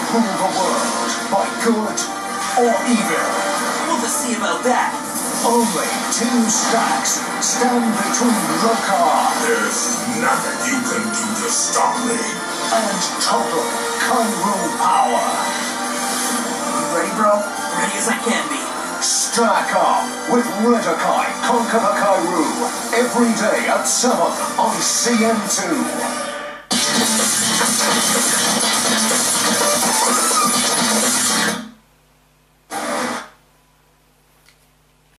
rule the world by good or evil. We'll just see about that. Only two stacks stand between Lokar There's nothing you can do to stop me. and total Kyrule power. You ready, bro? Ready as I can be. Stack up with Redakai Conquer the Kyrule every day at 7 on CN2.